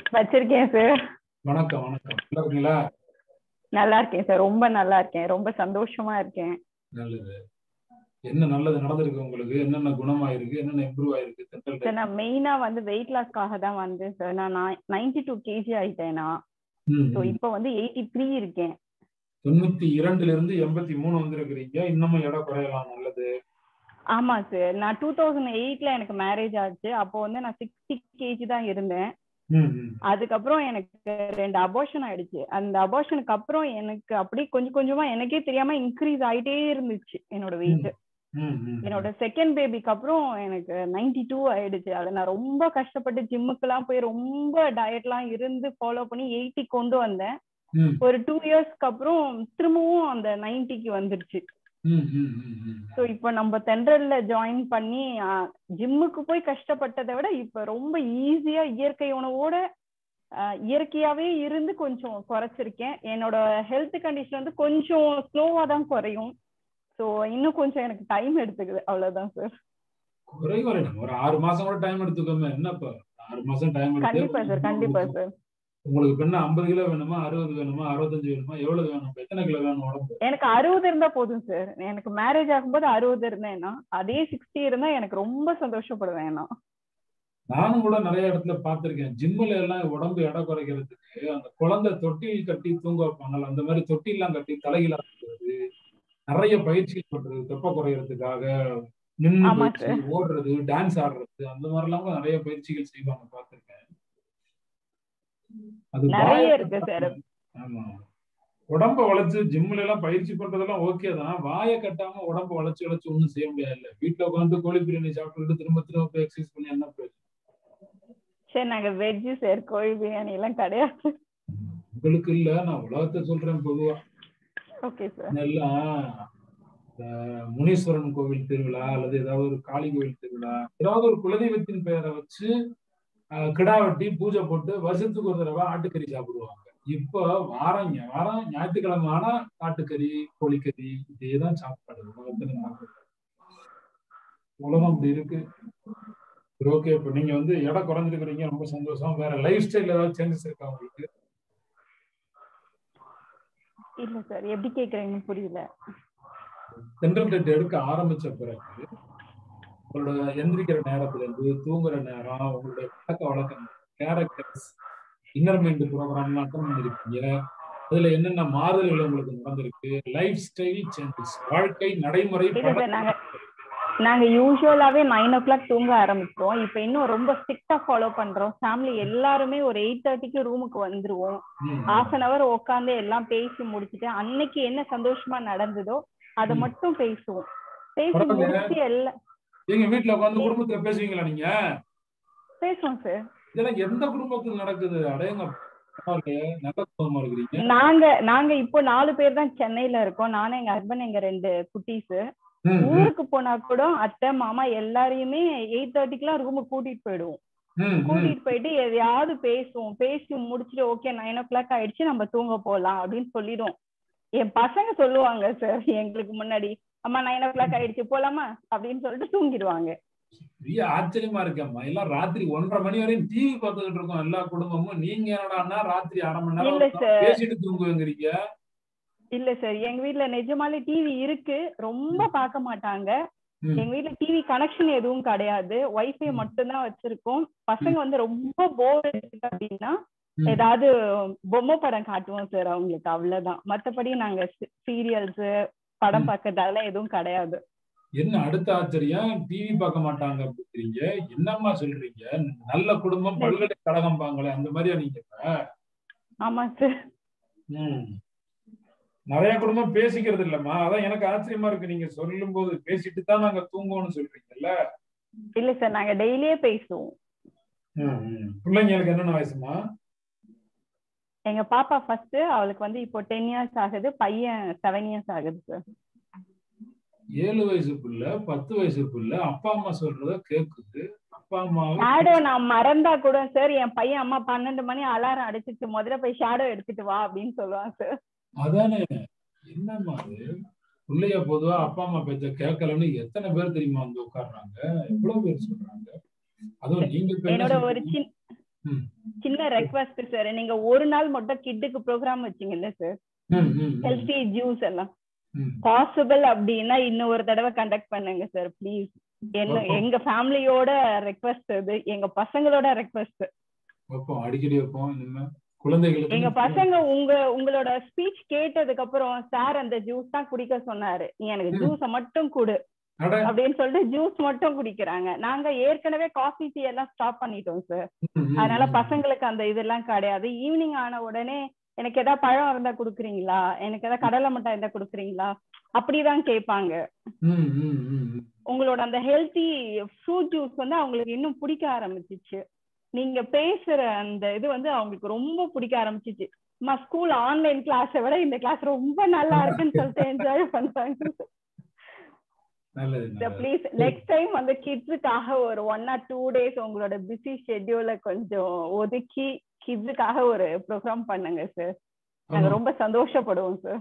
வச்சிருக்கேன் சார். வணக்கம் வணக்கம். நல்லா இருக்கீங்களா? நல்லா இருக்கேன் சார். ரொம்ப நல்லா இருக்கேன். ரொம்ப சந்தோஷமா இருக்கேன். நல்லது. என்ன நல்லது நடந்திருக்கு உங்களுக்கு? என்னென்ன குணமாயிருக்கு, என்னென்ன இம்ப்ரூவ் ஆயிருக்கு? சார் நான் மெயினா வந்து வெயிட் லாஸ்க்காக தான் வந்தேன் சார். நான் 92 kg ஆயிட்டேன் நான். ஸோ இப்போ வந்து 83 இருக்கேன். 92ல இருந்து 83 வந்திருக்கிறீங்க. இன்னமும் எடை குறையலாம். நல்லது. ஆமா சார். நான் 2008ல எனக்கு மேரேஜ் ஆச்சு. அப்போ வந்து நான் 60 kg தான் இருந்தேன். அதுக்கப்புறம் எனக்கு 2 அபார்ஷன் ஆயிடுச்சு. அந்த அபார்ஷனுக்கு அப்புறம் எனக்கு அப்படியே கொஞ்சம் கொஞ்சமா எனக்கே தெரியாம இன்க்ரீஸ் ஆயிட்டே இருந்துச்சு என்னோட வெயிட். என்னோட செகண்ட் பேபிக்கு அப்புறம் எனக்கு 92 ஆயிடுச்சு. அதை நான் ரொம்ப கஷ்டப்பட்டு ஜிம்முக்கு எல்லாம் போய் ரொம்ப டயட் எல்லாம் இருந்து ஃபாலோ பண்ணி 80 கொண்டு வந்தேன். ஒரு 2 இயர்ஸ்க்கு அப்புறம் திரும்பவும் அந்த 90க்கு வந்துருச்சு. ஸோ இப்போ நம்ம தென்றல்ல ஜாயின் பண்ணி ஜிம்முக்கு போய் கஷ்டப்பட்டதை விட இப்ப ரொம்ப ஈஸியா இயற்கை உணவோட இயற்கையாவே இருந்து கொஞ்சம் குறைச்சிருக்கேன். என்னோட ஹெல்த் கண்டிஷன் வந்து கொஞ்சம் ஸ்லோவா தான் குறையும். ஸோ இன்னும் கொஞ்சம் எனக்கு டைம் எடுத்துக்குது. அவ்வளவுதான் சார். ஒரு 6 மாசம் கூட டைம் எடுத்துக்கோங்க. என்னப்பா 6 மாசம் டைம் எடுத்து. கண்டிப்பா சார், கண்டிப்பா சார். உங்களுக்கு பெண்ணா 50 கிலோ வேணுமா, 60 வேணுமா, 65 வேணுமா, எவ்வளவு வேணும், எத்தனை கிலோ வேணும் உடம்பு? எனக்கு 60 இருந்தா போதும் சார். எனக்கு மேரேஜ் ஆகும்போது 60 இருந்தேன்னா அதே 60 இருந்தா எனக்கு ரொம்ப சந்தோஷப்படுவேன். நானும் கூட நிறைய இடத்துல பார்த்திருக்கேன். ஜிம்ல எல்லாம் உடம்பு எடை குறைக்கிறதுக்கு அந்த குழந்தை தொட்டில் கட்டி தூங்க வைப்பாங்கல்ல, அந்த மாதிரி தொட்டிலாம் கட்டி தலையில நிறைய பயிற்சிகள் பண்றது, தொப்பை குறைகிறதுக்காக நின்று பயிற்சி, ஓடுறது, டான்ஸ் ஆடுறது, அந்த மாதிரி எல்லாம் நிறைய பயிற்சிகள் செய்வாங்க, பார்த்திருக்கேன். அது நிறைய இருக்கு சார். ஆமா, உடம்ப வளைச்சு ஜிம்ல எல்லாம் பயிற்சி பண்றதெல்லாம் ஓகே தான். வாயை கட்டாம உடம்ப வளைச்சு ஒண்ணும் செய்ய முடியாது. வீட்டுல உட்காந்து கோழி பிரியாணி சாப்பிட்டு திரும்ப திரும்ப எக்ஸசைஸ் பண்ணி என்ன பிரயோஜனம்? சரி, நாங்க வெஜ் சார். கோழி பிரியாணி எல்லாம் கிடையாது. உங்களுக்கு இல்ல, நான் உலகத்தை சொல்றேன் பொதுவா. Okay sir. எல்லாம் முனீஸ்வரன் கோவில் திருவிழா அல்லது ஏதாவது ஒரு காளி கோவில் திருவிழா, ஏதாவது ஒரு குலதெய்வத்தின் பெயரை வச்சு கிடா வெட்டி பூஜை போட்டு வருஷத்துக்கு ஒரு தடவை ஆட்டுக்கறி சாப்பிடுவாங்க. இப்ப வாரம் ஞாயிற்றுக்கிழமை ஆனா ஆட்டுக்கறி, கோழிக்கறி, இதேதான் சாப்பாடு உலகத்துல. உலகம் அப்படி இருக்கு. ஓகே, இப்ப நீங்க வந்து எடை குறைஞ்சிருக்கிறீங்க, ரொம்ப சந்தோஷம். வேற லைஃப் ஸ்டைல் ஏதாவது சேஞ்சஸ் இருக்கா உங்களுக்கு? இல்ல சார், எப்படி கேக்குறீங்க புரியல. தென்றல் டேட் எடுக்க ஆரம்பிச்ச பிறகு உங்களோட எந்திரிக்கிற நேரத்துல இருந்து தூங்குற நேரம், உங்களுடைய பழக்க வழக்கம், characters, inner mind programme attend பண்ணிருக்கீங்க. அதுல என்னென்ன மாறுதல்கள் உங்களுக்கு நடந்திருக்கு? லைஃப் ஸ்டைல் சேஞ்சஸ், வாழ்க்கை நடைமுறை. நாங்க யூசுவலாவே 9 o'clock தூங்க ஆரம்பிச்சோம். இப்ப இன்னும் ரொம்ப ஸ்ட்ரிக்டா ஃபாலோ பண்றோம். ஃபேமிலி எல்லாருமே ஒரு 8:30க்கு ரூமுக்கு வந்துருவோம். ½ an hour உட்காந்து எல்லாம் பேசி முடிச்சுட்டு அன்னைக்கு என்ன சந்தோஷமா நடந்ததோ அதை மட்டும் பேசுவோம். பேசி முடிச்சு எல்லாம் எங்க வீட்டுல உட்காந்து குடும்பத்துல பேசுவீங்களா நீங்க? பேசுவோம் சார். இதெல்லாம் எந்த குடும்பத்துல நடக்குது? அடையங்க, நாங்க இப்போ 4 பேர் தான் சென்னையில இருக்கோம். நானும் எங்க ஹஸ்பண்ட், எங்க 2 குட்டீஸ். ஊருக்கு போனா கூட அத்தை மாமா எல்லாரையுமே 8:30க்குலாம் ரூமுக்கு கூட்டிட்டு போயிடுவோம். கூட்டிட்டு போயிட்டு எதையாவது பேசுவோம். பேசி முடிச்சுட்டு ஓகே 9 o'clock ஆயிடுச்சு, நம்ம தூங்க போலாம் அப்படின்னு சொல்லிடுவோம். என் பசங்க சொல்லுவாங்க சார் எங்களுக்கு முன்னாடி, அம்மா 9 o'clock ஆயிடுச்சு போலாமா அப்படின்னு சொல்லிட்டு தூங்கிடுவாங்க. பெரிய ஆச்சரியமா இருக்கேம்மா. எல்லாம் ராத்திரி 1:30 மணி வரையும் டிவி பார்த்துக்கிட்டு இருக்கோம் எல்லா குடும்பமும். நீங்க என்னடான்னா ராத்திரி 1/2 மணி நேரம் பேசிட்டு தூங்குவீங்க. இல்ல சார், எங்க வீட்டுல நிஜமாலே டிவி இருக்கு, ரொம்ப பார்க்க மாட்டாங்க. எங்க வீட்டுல டிவி கனெக்ஷன் எதுவும் கிடையாது, வைஃபை மட்டும் தான் வச்சிருக்கோம். பசங்க வந்து ரொம்ப போர் அப்படின்னா ஏதாவது பொம்மை படம் காட்டுவோம் சார் அவங்களுக்கு, அவ்வளவுதான். மத்தபடி நாங்க சீரியல்ஸ், படம் பார்க்கறது அதெல்லாம் எதுவும் கிடையாது. என்ன அடுத்த ஆச்சரியம், டிவி பார்க்க மாட்டாங்க அப்படிங்கிறீங்க? என்னம்மா சொல்றீங்க? நல்ல குடும்பம் பல்கலைக்கழகம் பாங்களே, அந்த மாதிரியா நீங்க? ஆமா சார். நிறைய குடும்பம் பேசிக்கிறது இல்லம்மா, அதான் எனக்கு ஆச்சரியமா இருக்கு. நீங்க சொல்லும் போது பேசிட்டு தான் நாங்க தூங்குவோம்னு சொல்றீங்கல்ல? இல்ல சார், நாங்க டெய்லியே பேசுவோம். பிள்ளைங்களுக்கு என்னென்ன வயசுமா? எங்க பாப்பா ஃபர்ஸ்ட், அவளுக்கு வந்து இப்போ 10 years ஆகுது. பையன் 7 years ஆகுது சார். 7 வயசு பிள்ளை, 10 வயசு பிள்ளை அப்பா அம்மா சொல்றத கேக்குது. அப்பா அம்மா ஷேடோ நான் மறந்தா கூட சார், என் பையன் அம்மா 12 மணி அலாரம் அடிச்சிட்டு முதல்ல போய் ஷேடோ எடுத்துட்டு வா அப்படின்னு சொல்லுவான் சார். அதானே, என்னம்மா அது? பிள்ளைய பொதுவா அப்பா அம்மா பேச்ச கேட்கலன்னு எத்தனை பேர் தெரியுமா வந்து உட்கார்றாங்க? எவ்வளவு பேர் சொல்றாங்க. அதுவும் நீங்க என்னோட ஒரு சின்ன சின்ன ரெக்வெஸ்ட் சார், நீங்க ஒரு நாள் மட்டும் கிட்டுக்கு ப்ரோக்ராம் வச்சீங்கல்ல சார், ஹெல்த்தி ஜூஸ் எல்லாம் பாசிபிள் அப்படின்னா இன்னொரு தடவை கண்டக்ட் பண்ணுங்க சார் ப்ளீஸ். எங்க ஃபேமிலியோட ரெக்வெஸ்ட், இது எங்க பசங்களோட ரெக்வெஸ்ட். அடிக்கடி வைப்போம் குழந்தைகளுக்கு. எங்க பசங்க உங்களோட ஸ்பீச் கேட்டதுக்கு அப்புறம் சார் அந்த ஜூஸ் தான் குடிக்க சொன்னாரு, நீ எனக்கு ஜூஸ மட்டும் குடு அப்படின்னு சொல்லிட்டு ஜூஸ் மட்டும் குடிக்கிறாங்க. நாங்க ஏற்கனவே காஃபி டீ எல்லாம் ஸ்டாப் பண்ணிட்டோம் சார். அதனால பசங்களுக்கு அந்த இதெல்லாம் கிடையாது. ஈவினிங் ஆன உடனே எனக்கு ஏதாவது பழம் இருந்தா குடுக்குறீங்களா, எனக்கு ஏதாவது கடலை மிட்டாய் இருந்தா குடுக்குறீங்களா அப்படிதான் கேட்பாங்க. உங்களோட அந்த ஹெல்த்தி ஃப்ரூட் ஜூஸ் வந்து அவங்களுக்கு இன்னும் பிடிக்க ஆரம்பிச்சிச்சு. நீங்க பேசுற அந்த இது வந்து அவங்களுக்கு ரொம்ப பிடிக்க ஆரம்பிச்சிச்சு. ஸ்கூல் ஆன்லைன் கிளாஸை விட இந்த கிளாஸ் ரொம்ப நல்லா இருக்குன்னு சொல்லிட்டு என்ஜாய் பண்றாங்க. ப்ளீஸ் நெக்ஸ்ட் டைம் வந்து கிட்ஸுக்காக ஒரு 1 or 2 days உங்களோட பிஸி ஷெட்யூல கொஞ்சம் ஒதுக்கி கிட்ஸுக்காக ஒரு ப்ரோக்ராம் பண்ணுங்க சார். நாங்க ரொம்ப சந்தோஷப்படுவோம் சார்.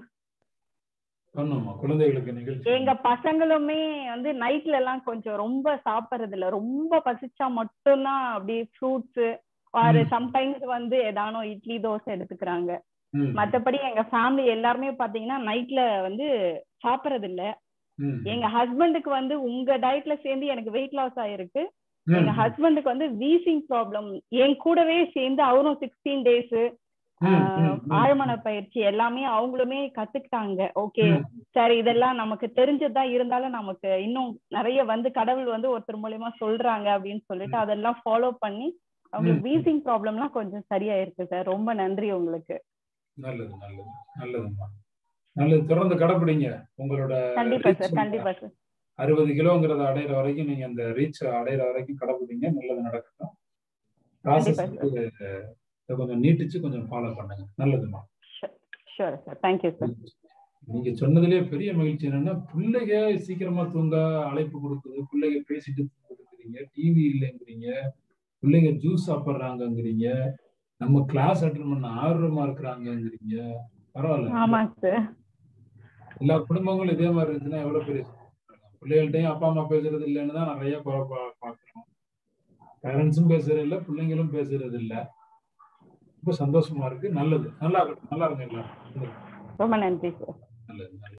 எங்க பசங்களுமே வந்து நைட்ல எல்லாம் கொஞ்சம் ரொம்ப சாப்பிடுறது இல்ல, ரொம்ப பசிச்சா மட்டும்தான் அப்படியே ஃப்ரூட்ஸ் ஆர் சம்டைம்ஸ் வந்து ஏதானோ இட்லி தோசை எடுத்துக்கிறாங்க. மத்தபடி எங்க ஃபேமிலி எல்லாருமே பாத்தீங்கன்னா நைட்ல வந்து சாப்பிடுறது இல்ல. எங்க ஹஸ்பண்டுக்கு வந்து உங்க டயட்ல சேர்ந்து எனக்கு வெயிட் லாஸ் ஆயிருக்கு. எங்க ஹஸ்பண்டுக்கு வந்து வீசிங் ப்ராப்ளம், என் கூடவே சேர்ந்து அவரும் 16 days ஆழ்மன பயிற்சி எல்லாமே அவங்களுமே கத்துக்கிட்டாங்க. ஓகே சரி, இதெல்லாம் நமக்கு தெரிஞ்சதுதான், இருந்தாலும் நமக்கு இன்னும் நிறைய வந்து கடவுள் வந்து ஒருத்தர் மூலியமா சொல்றாங்க அப்படின்னு சொல்லிட்டு அதெல்லாம் ஃபாலோ பண்ணி அவங்களுக்கு வீசிங் ப்ராப்ளம்லாம் கொஞ்சம் சரியா இருக்கு சார். ரொம்ப நன்றி உங்களுக்கு. நல்லது நல்லது நல்லதுமா, நல்லது. தொடர்ந்து கடைபிடிங்க உங்களோட. கண்டிப்பா சார், கண்டிப்பா சார். 60 கிலோங்கிறத அடையிற வரைக்கும் நீங்க அந்த ரீச் அடையிற வரைக்கும் கடைபிடிங்க. நல்லது நடக்கட்டும். கொஞ்சம் நீட்டிச்சு கொஞ்சம் ஃபாலோ பண்ணுங்க. நல்லதுமா. Sure sir, thank you sir. நீங்க சொன்னதுலயே பெரிய மகிழ்ச்சி என்னன்னா, பிள்ளைங்க சீக்கிரமா தூங்க அழைப்பு கொடுக்குது, பிள்ளைங்க பேசிட்டு கொடுக்குறீங்க, டிவி இல்லைங்கிறீங்க, பிள்ளைங்க ஜூஸ் சாப்பிட்றாங்கிறீங்க, நம்ம கிளாஸ் அட்டெண்ட் பண்ண ஆர்வமா இருக்கிறாங்கிறீங்க. பரவாயில்ல. ஆமா சார். எல்லா குடும்பங்களும் இதே மாதிரி இருந்துச்சுன்னா எவ்வளவு பெரிய. பிள்ளைகள்ட்டையும் அப்பா அம்மா பேசுறது இல்லைன்னு தான் நிறைய பாக்குறோம். பேரண்ட்ஸும் பேசுறது இல்லை, பிள்ளைங்களும் பேசுறது இல்லை. ரொம்ப சந்தோஷமா இருக்கு. நல்லது, நல்லா இருக்கு, நல்லா இருங்க எல்லாரும். ரொம்ப நன்றி சார். நல்லது.